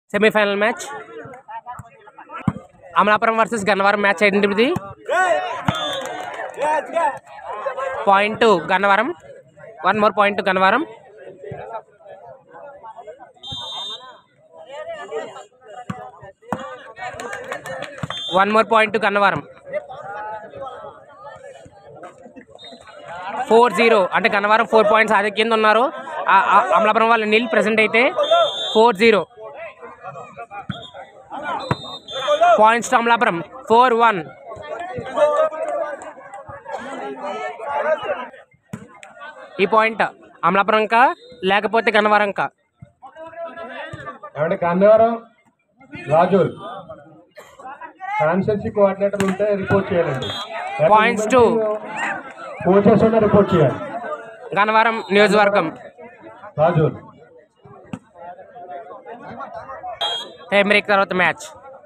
Semi-final match Amalapuram versus Gannavaram match ఏంటిది? Point Gannavaram, 1 more point Gannavaram. One more point to Gannavaram. 4-0 అంటే Gannavaram 4 points ఆధిక్యంగా ఉన్నారు. అమలాపురం వాళ్ళు నిల్ ప్రెసెంట్ అయితే 4-0 పాయింట్స్ టు అమలాపురం. 4-1. ఈ పాయింట్ అమలాపురంకా లేకపోతే గన్నవరంకా? గన్నవరం రాజూర్ కాన్స్టెన్సీ కోఆర్డినేటర్ ఉంటే రిపోర్ట్ చేయాలండి. పాయింట్స్ టు కోచెస్ ఉంటే రిపోర్ట్ చేయాలి. గన్నవరం నియోజకవర్గం రాజూర్. టైం బ్రేక్ తర్వాత match.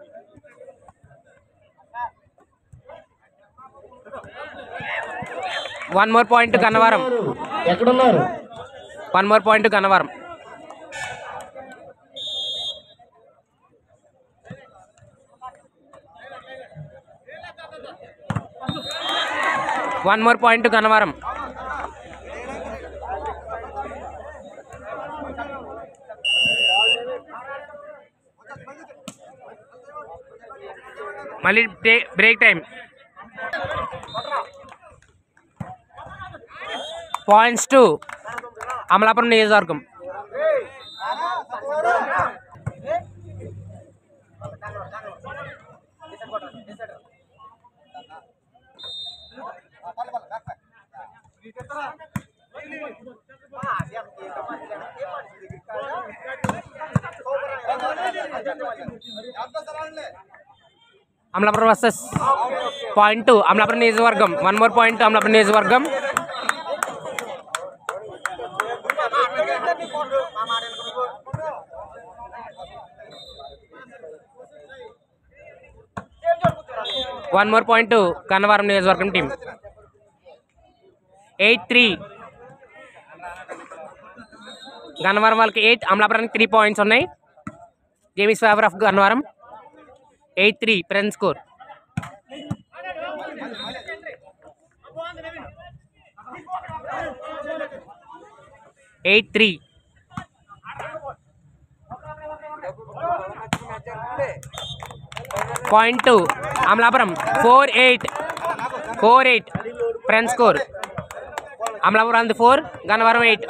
One more point Gannavaram. ఎక్కడున్నారు? 1 more point Gannavaram. One more point Gannavaram. మళ్ళీ break time. Points to Amalapuram నియోజకవర్గం. అమలాపురం వర్సెస్ పాయింట్ అమలాపురం నియోజకవర్గం. 1 more point అమలాపురం నియోజకవర్గం. One more point to Gannavaram నియోజకవర్గం టీం. 8-3 గన్నవరం వాళ్ళకి 8, అమలాపురానికి 3 points ఉన్నాయి. Game is favour of Gannavaram. 8-3 present score. Point to Amalapuram. 4-8 ఫ్రెండ్ score. Amalapuram 4, Gannavaram 8.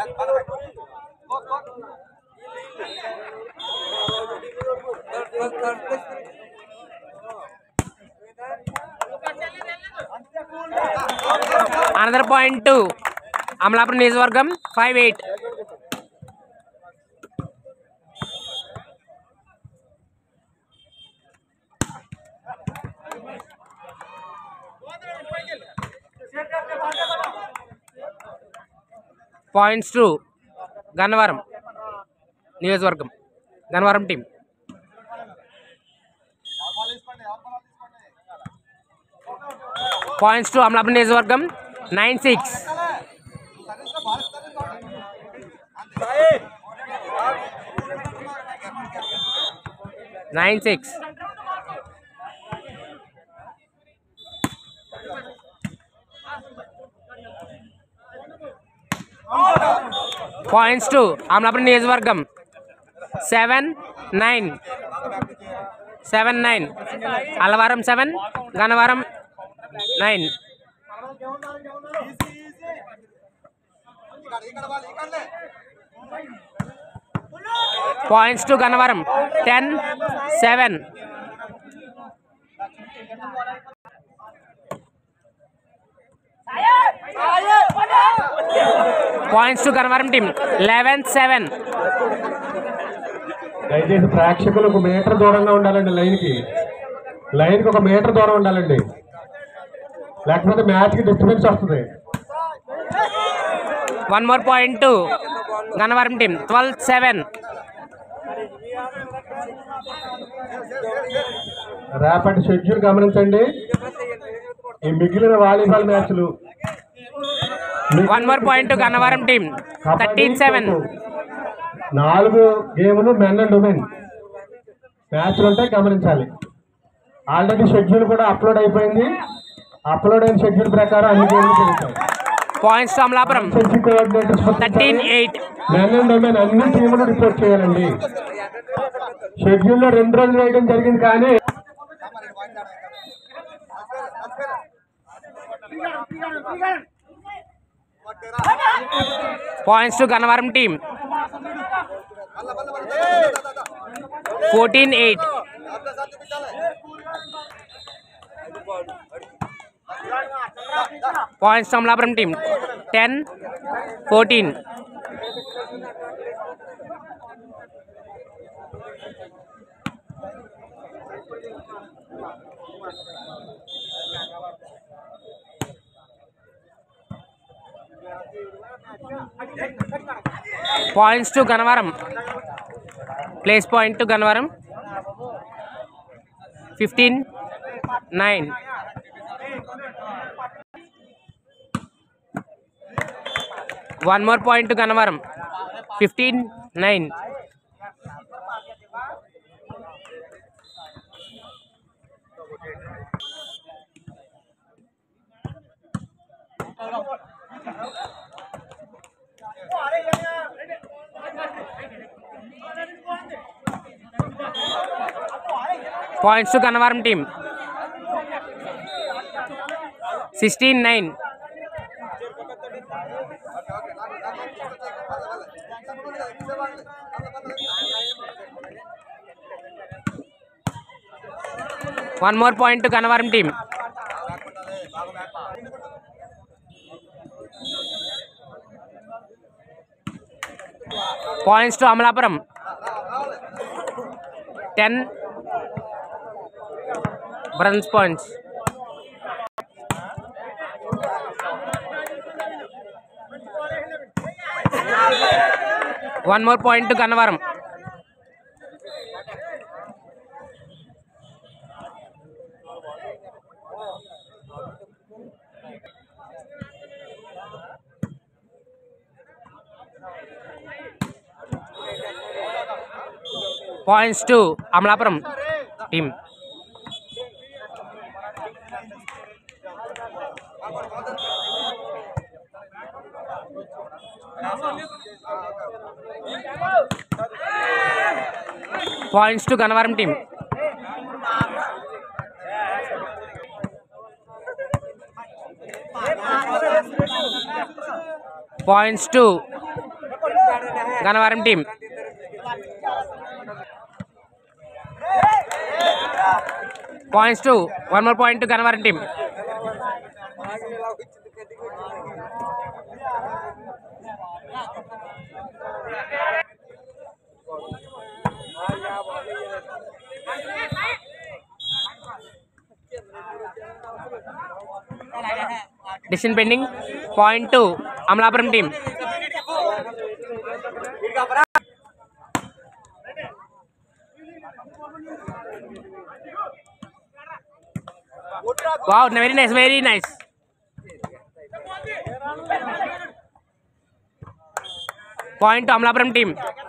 Another point to Amalapuram నియోజకవర్గం. 5-8. పాయింట్స్ టు గన్నవరం నియోజకవర్గం, Gannavaram team. Points to Amalapuram నియోజకవర్గం. 9-6. పాయింట్స్ టు అమలాపురం నియోజకవర్గం. 7-9. Allavaram 7, Gannavaram 9. Points to Gannavaram. 10-7. Points to Gannavaram team. 11-7. దయచేసి ప్రేక్షకులు 1 మీటర్ దూరంగా ఉండాలండి. లైన్కి 1 మీటర్ దూరం ఉండాలండి, లేకపోతే మ్యాచ్కి డిస్టర్బెన్స్ వస్తుంది. 1 more point to Gannavaram team. 12-7. రేపటి షెడ్యూల్ గమనించండి. ఈ మిగిలిన వాలీబాల్ మ్యాచ్లు. 1 more point to Gannavaram team. 13-7. 4 గేములు మెన్ అండ్ ఉమెన్. మ్యాచ్లు ఉంటాయి, గమనించాలి. ఆల్రెడీ షెడ్యూల్ కూడా అప్లోడ్ అయిపోయింది. అప్లోడ్ అయిన షెడ్యూల్ ప్రకారం అన్ని గేమ్లు జరుగుతాయి. Points Amalapuram 13-8. Men and women అన్ని టీములు రిపోర్ట్ చేయాలండి. షెడ్యూల్లో 2 రోజులు వేయడం జరిగింది, కానీ points to Gannavaram team 14-8. Points to Amalapuram team 10-14. Points to Gannavaram. Place point to Gannavaram. 15-9. One more point to Gannavaram. 15-9. Points to Gannavaram team 16-9. One more point to Gannavaram team. Points to Amalapuram 10 bronze points. One more point to Gannavaram. Points to Amalapuram team. Points to Gannavaram team. Points to Gannavaram team. Points to one more point to Gannavaram team. Decision pending. Point to Amalapuram team. Wow, very nice, very nice. Point to Amalapuram team.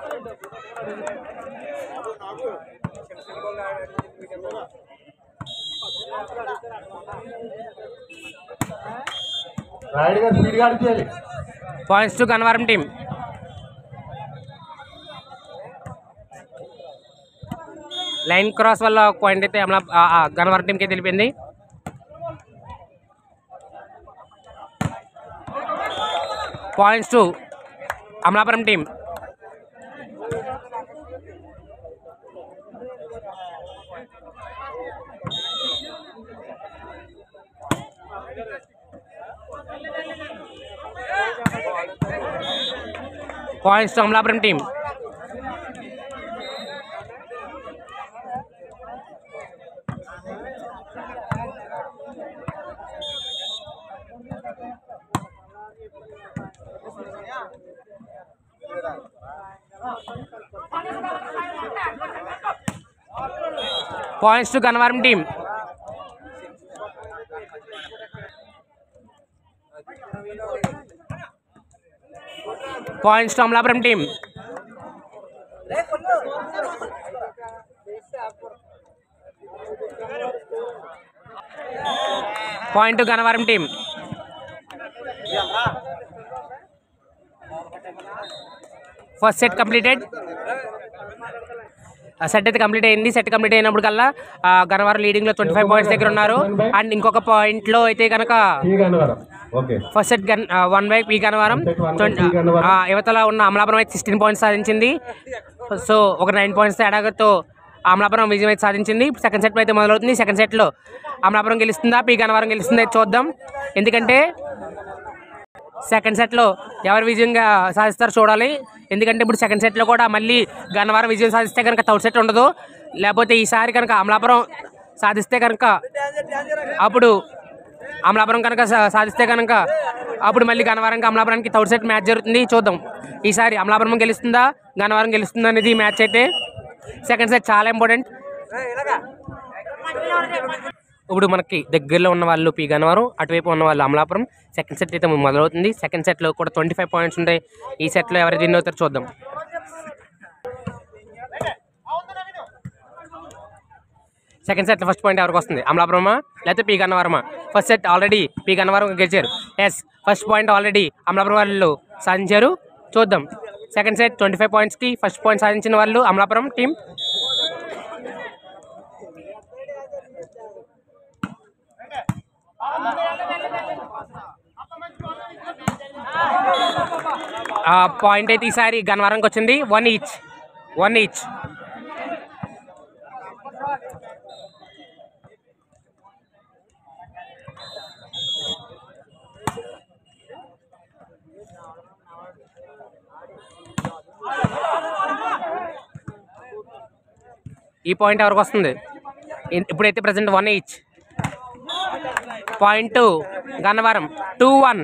Points to Gannavaram team. Line cross వల్ల point అయితే Gannavaram team కి తెలిపింది. Points to Amalapuram team. Points to Amalapuram team. Points to Gannavaram team. Points to Amalapuram team. Point Gannavaram team. First set completed. Set అయితే complete అయింది. Set complete అయినప్పుడు కల్లా Gannavaram లీడింగ్లో 25 points దగ్గర ఉన్నారు. అండ్ ఇంకొక పాయింట్లో అయితే కనుక ఫస్ట్ సెట్ 1 పీ గన్నవరం. యువతలో ఉన్న అమలాపురం అయితే 16 పాయింట్స్ సాధించింది. సో ఒక 9 పాయింట్స్ తేడాతో అమలాపురం విజయం అయితే సాధించింది. సెకండ్ సెట్ అయితే మొదలవుతుంది. సెకండ్ సెట్లో అమలాపురం గెలుస్తుందా పీ గన్నవరం గెలుస్తుందా చూద్దాం. ఎందుకంటే సెకండ్ సెట్లో ఎవరు విజయంగా సాధిస్తారో చూడాలి. ఎందుకంటే ఇప్పుడు సెకండ్ సెట్లో కూడా మళ్ళీ గన్నవరం విజయం సాధిస్తే కనుక థర్డ్ సెట్ ఉండదు. లేకపోతే ఈసారి కనుక అమలాపురం సాధిస్తే కనుక అప్పుడు అమలాపురం కనుక సాధిస్తే కనుక అప్పుడు మళ్ళీ గన్నవరంకి అమలాపురానికి థర్డ్ సెట్ మ్యాచ్ జరుగుతుంది. చూద్దాం ఈసారి అమలాపురం గెలుస్తుందా గన్నవరం గెలుస్తుందా అనేది మ్యాచ్ అయితే. సెకండ్ సెట్ చాలా ఇంపార్టెంట్. ఇప్పుడు మనకి దగ్గరలో ఉన్న వాళ్ళు పీ గన్నవరం, అటువైపు ఉన్న వాళ్ళు అమలాపురం. సెకండ్ సెట్ అయితే మొదలవుతుంది. సెకండ్ సెట్లో కూడా 25 పాయింట్స్ ఉంటాయి. ఈ సెట్లో ఎవరు విన్ అవుతారో చూద్దాం. సెకండ్ సెట్లో ఫస్ట్ పాయింట్ ఎవరికి వస్తుంది, అమలాపురమా లేకపోతే పీ గన్నవరమా? First set already P Gannavaram గెలిచారు. Yes, first point already Amalapuram వాళ్ళు సాధించారు. చూద్దాం. సెకండ్ సెట్ 25 పాయింట్స్కి ఫస్ట్ పాయింట్ సాధించిన వాళ్ళు అమలాపురం టీం. పాయింట్ అయితే ఈసారి గన్నవరంకి వచ్చింది. 1 ఈచ్. ఈ పాయింట్ ఎవరికి వస్తుంది? ఇప్పుడైతే present 1 each. Point Gannavaram 2-1.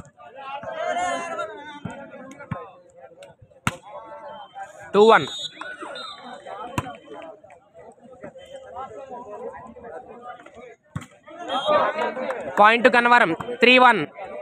Point Gannavaram 3-1.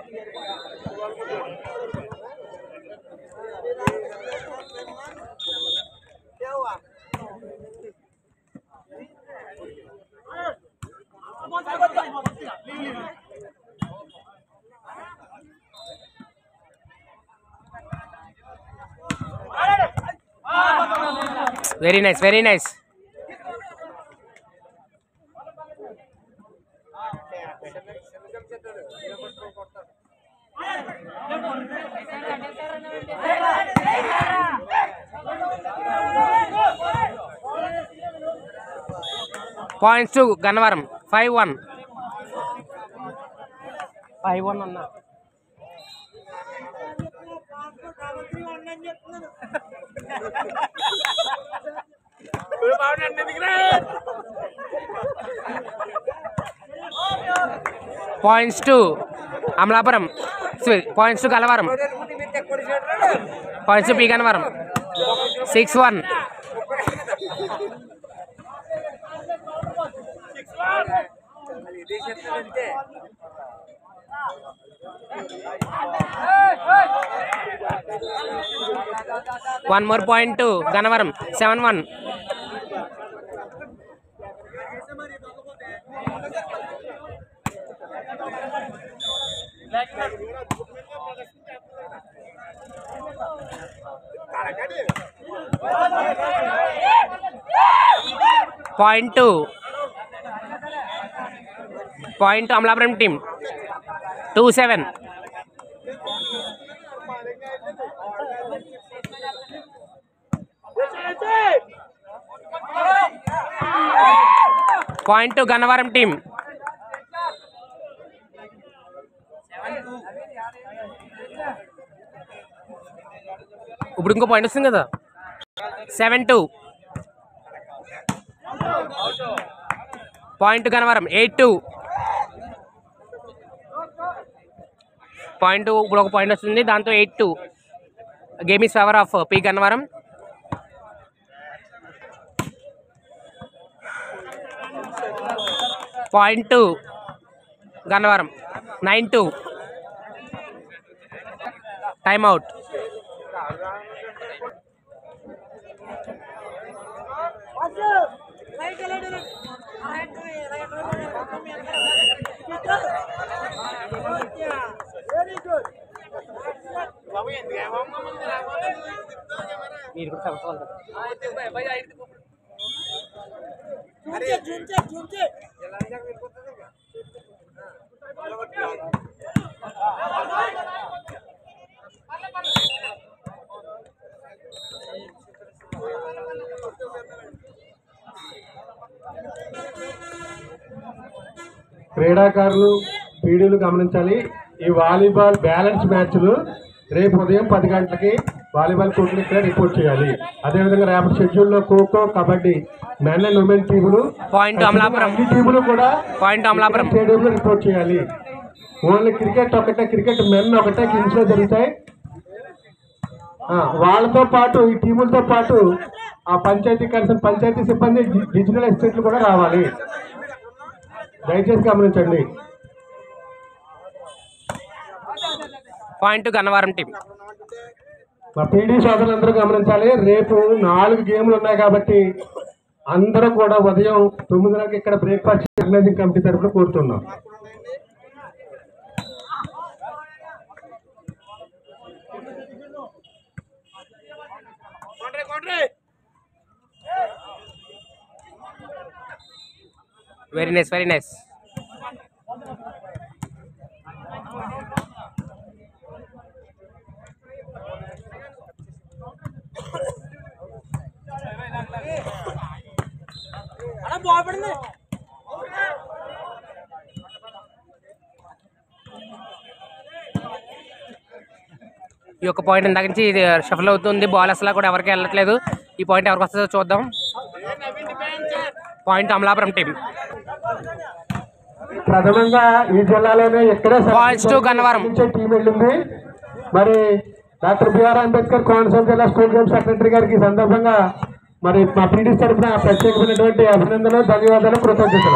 Very nice. Points to Gannavaram 5-1 అన్నా. Points to Amalapuram, points to Gannavaram, points to P Gannavaram 6-1. One more point to Gannavaram 7-1. Point to Amlapuram team 2-7. Point to Gannavaram team. ఇప్పుడు ఇంకో పాయింట్ వస్తుంది కదా 7-2. Point Gannavaram 8-2. Point ఇప్పుడు ఒక point వస్తుంది, దాంతో 8-2. Game is favour of P Gannavaram. Point Gannavaram 9-2. Time out. క్రీడాకారులు పీడీలు గమనించాలి. ఈ వాలీబాల్ బ్యాలెన్స్ మ్యాచ్లు రేపు ఉదయం 10 గంటలకి వాలీబాల్ కోర్టులు ఇక్కడ రిపోర్ట్ చేయాలి. అదేవిధంగా రేపటి షెడ్యూల్లో kho kho, kabaddi, men and women టీములు అన్ని టీములు కూడా స్టేడియంలో రిపోర్ట్ చేయాలి. ఓన్లీ క్రికెట్ ఒకటే, క్రికెట్ మెన్ ఒకటే కింగ్స్ లో జరుగుతాయి. వాళ్ళతో పాటు ఈ టీములతో పాటు ఆ పంచాయతీ సిబ్బంది డిజిటల్ అసిస్టెంట్లు కూడా రావాలి. దయచేసి గమనించండి. Point Gannavaram team. మా పీడీ సోదరులందరూ గమనించాలి. రేపు 4 గేమ్లు ఉన్నాయి కాబట్టి అందరూ కూడా ఉదయం 9 ఇక్కడ బ్రేక్ఫాస్ట్ ఆర్గనైజింగ్ కమిటీ తరఫున కోరుతున్నాం. Very nice, very nice. ఈ యొక్క పాయింట్ ఇందాక నుంచి ఇది షఫల్ అవుతుంది. బాల్ అసలు కూడా ఎవరికి వెళ్ళట్లేదు. ఈ పాయింట్ ఎవరికి వస్తుందో చూద్దాం. Point Amalapuram team. ప్రథమంగా ఈ జిల్లాలోనే ఎక్కడే గన్నవరం టీం వెళ్ళింది. మరి డాక్టర్ బిఆర్ అంబేద్కర్ కోనసీమ జిల్లా స్కూల్ గేమ్ సెక్రటరీ గారికి ఈ సందర్భంగా మరి మా పీడీ తరఫున ప్రత్యేకమైనటువంటి అభినందనలు, ధన్యవాదాలు, కృతజ్ఞతలు.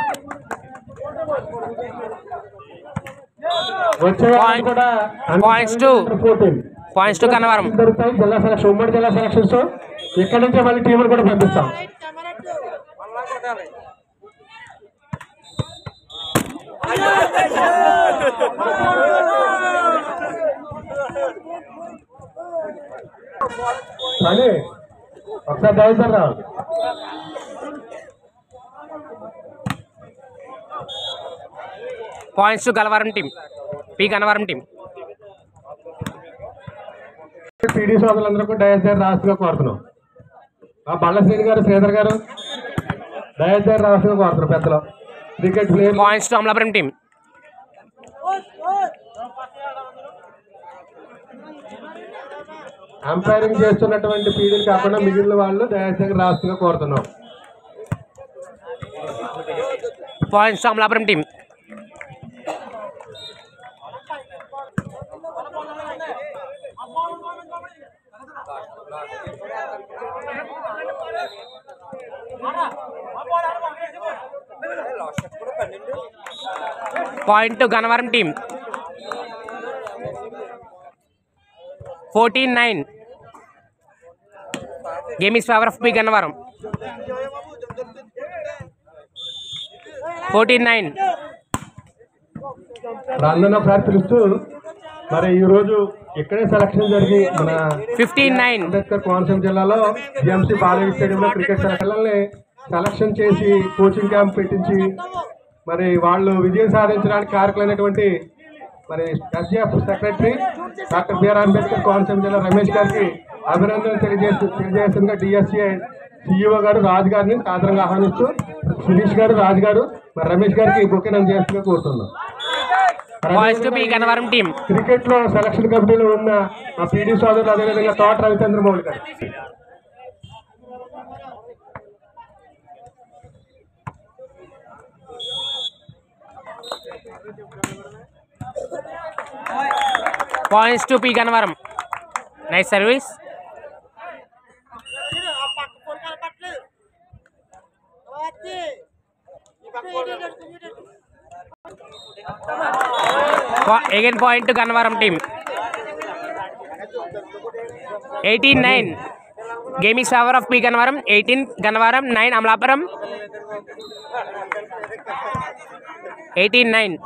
పాయింట్స్ టు గన్నవరం దొరుకుతాయి. జిల్లా సెలక్షన్, ఉమ్మడి జిల్లా సెలక్షన్స్ ఇక్కడి నుంచే మళ్ళీ టీములు కూడా పంపిస్తాం. కానీ ఒకసారి దయచేసి రావాలి. Points to Gannavaram team. P Gannavaram team. PD సోదరులందరూ దయచేసి రాష్ట్రంగా కోరుతున్నాం. బళ్ళశ్రేణి గారు, శ్రీధర్ గారు దయచేసి రాష్ట్రంగా కోరుతున్నాం. పెద్దలు cricket player. Points to Amalapuram team. Umpiring చేస్తున్నటువంటి పీడీలు కాకుండా మిగిలిన వాళ్ళు దయచేసి రాష్ట్రంగా కోరుతున్నాం. Points to Amalapuram team. Point to Gannavaram team. 14-9. Game is favour of P Gannavaram. 14-9. అందరినీ ఒకసారి పిలుస్తూ మరి ఈ రోజు ఇక్కడే సెలక్షన్ జరిగి మన 15-9 అంబేద్కర్ కోనసీమ జిల్లాలో జిఎంసీ బాలయ్య స్టేడియంలో క్రికెట్ సెలక్షన్ చేసి కోచింగ్ క్యాంప్ పెట్టించి మరి వాళ్ళు విజయం సాధించడానికి కారకులైనటువంటి మరి SGF secretary doctor BR Ambedkar Konaseema జిల్లా రమేష్ గారికి అభినందనలు తెలియజేస్తుండగా డిఎస్సీఐ సిఇఓ గారు రాజు గారిని సాదరంగా ఆహ్వానిస్తూ శిరీష్ గారు, రాజు గారు, మరి రమేష్ గారికి బుకింగ్ చేస్తూ కోరుతున్నాం. క్రికెట్ లో సెలక్షన్ కమిటీలో ఉన్న మా పీడీ సోదరులు, అదేవిధంగా తోట రవిచంద్రమౌళి గారు. Points to P Gannavaram. Nice service. Again point to Gannavaram team. 18-9. Game is favor of P Gannavaram. 18 Gannavaram, 9 Amalapuram. 18-9.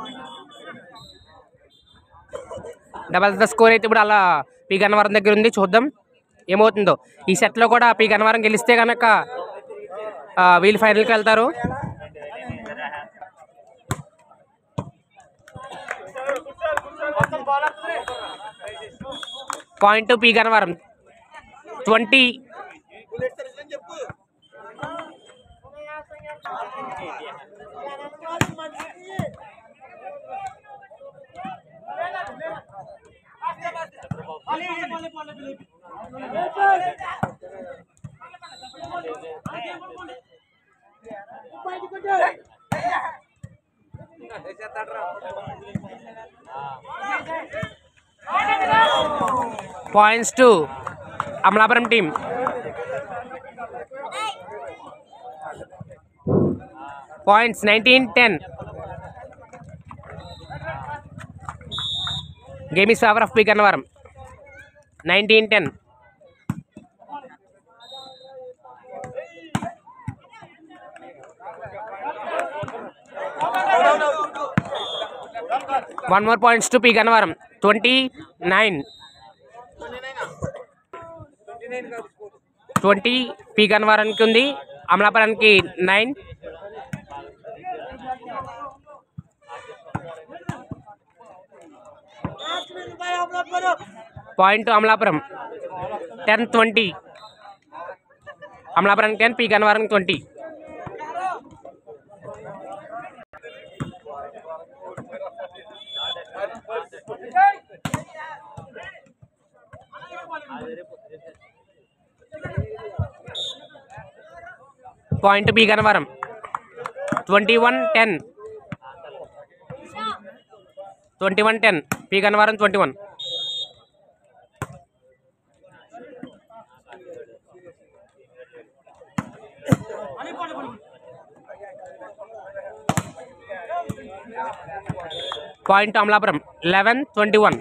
Double the score అయితే ఇప్పుడు అలా పి గన్నవరం దగ్గర ఉంది. చూద్దాం ఏమవుతుందో. ఈ సెట్లో కూడా పి గన్నవరం గెలిస్తే కనుక వీళ్ళు ఫైనల్కి వెళ్తారు. Point P Gannavaram 20. Points to Amalapuram team. Points 19-10. Game is favor of P Gannavaram. 19-10. One more points to P Gannavaram. 29. 20 P గన్నవరానికి ఉంది, అమలాపురానికి 9. పాయింట్ అమలాపురం 10-20. అమలాపురానికి 10, పి గన్నవరానికి 20. Point P Gannavaram 21-10. 21-10 P Gannavaram 21. Point Amalapuram 11-21.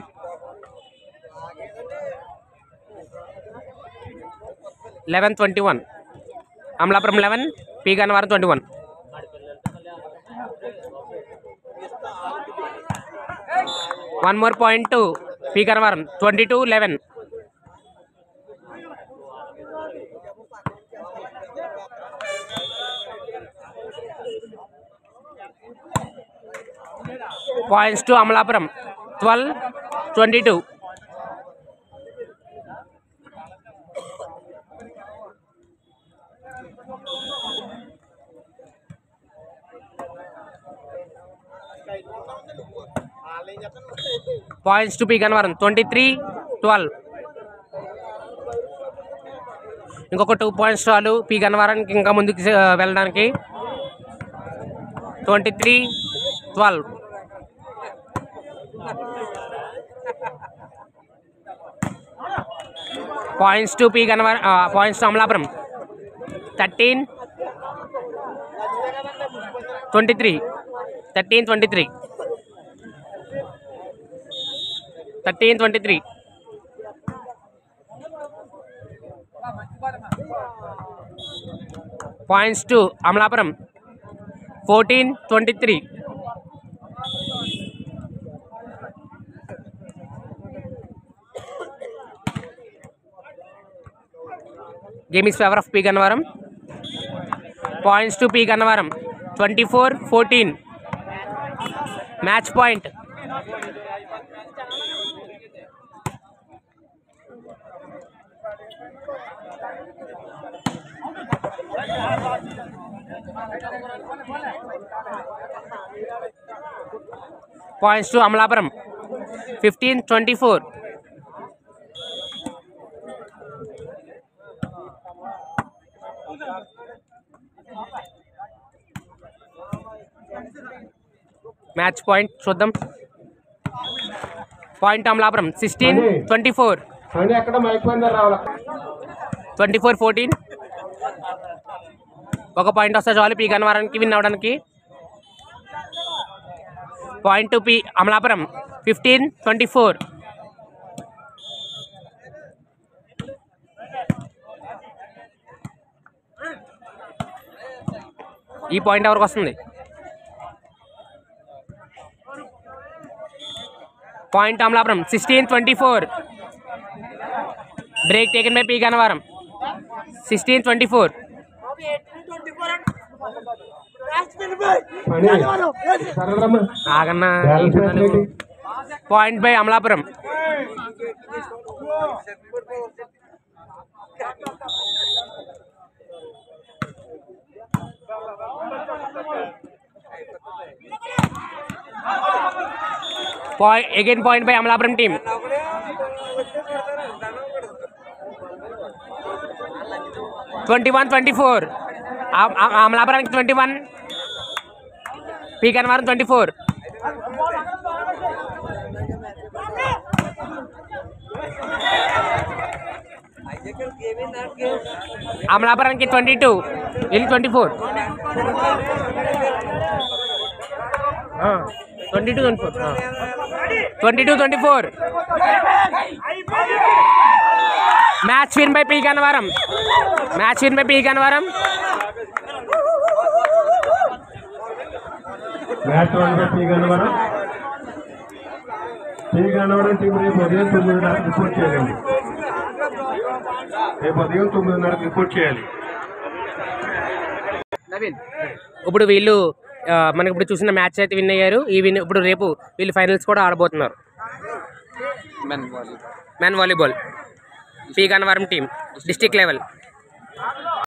11-21. Amalapuram 11, P Gannavaram 21. One more point to P Gannavaram 22-11. Points to Amalapuram 12-22. Points to P Gannavaram 23-12. ఇంకొక 2 points చాలు P గన్నవరానికి ఇంకా ముందుకు వెళ్ళడానికి. 23-12. Points to P Gannavaram, points to Amalapuram 13-23. 13-23. 13-23. Points to Amalapuram 14-23. Game is favor of P Gannavaram. Points to P Gannavaram 24-14. Match point. Points to Amalapuram 15-24. Match point చూద్దాం. Point Amalapuram 16-24. 24-14. ఒక point వస్తే చాలు P గన్నవరానికి win అవ్వడానికి. Point P Amalapuram 15-24. ఈ point ఎవరికి వస్తుంది? Point Amalapuram 16-24. Break taken by P Gannavaram 16-24. ఆగన్నా point by Amalapuram. Again point by Amalapuram team. (21-24). Amalapuram 21, P Gannavaram 24. Amalapuram 22, in 24. 22-24. Match win by P Gannavaram. Match win by P Gannavaram. Match won by P Gannavaram. P Gannavaram team రేపు ఉదయం 9:30 report చేయాలండి. రేపు ఉదయం 9:30 report చేయాలి. ఇప్పుడు వీళ్ళు మనకి ఇప్పుడు చూసిన మ్యాచ్ అయితే విన్ అయ్యారు. ఇప్పుడు రేపు వీళ్ళు ఫైనల్స్ కూడా ఆడబోతున్నారు. Men volleyball P Gannavaram team district level.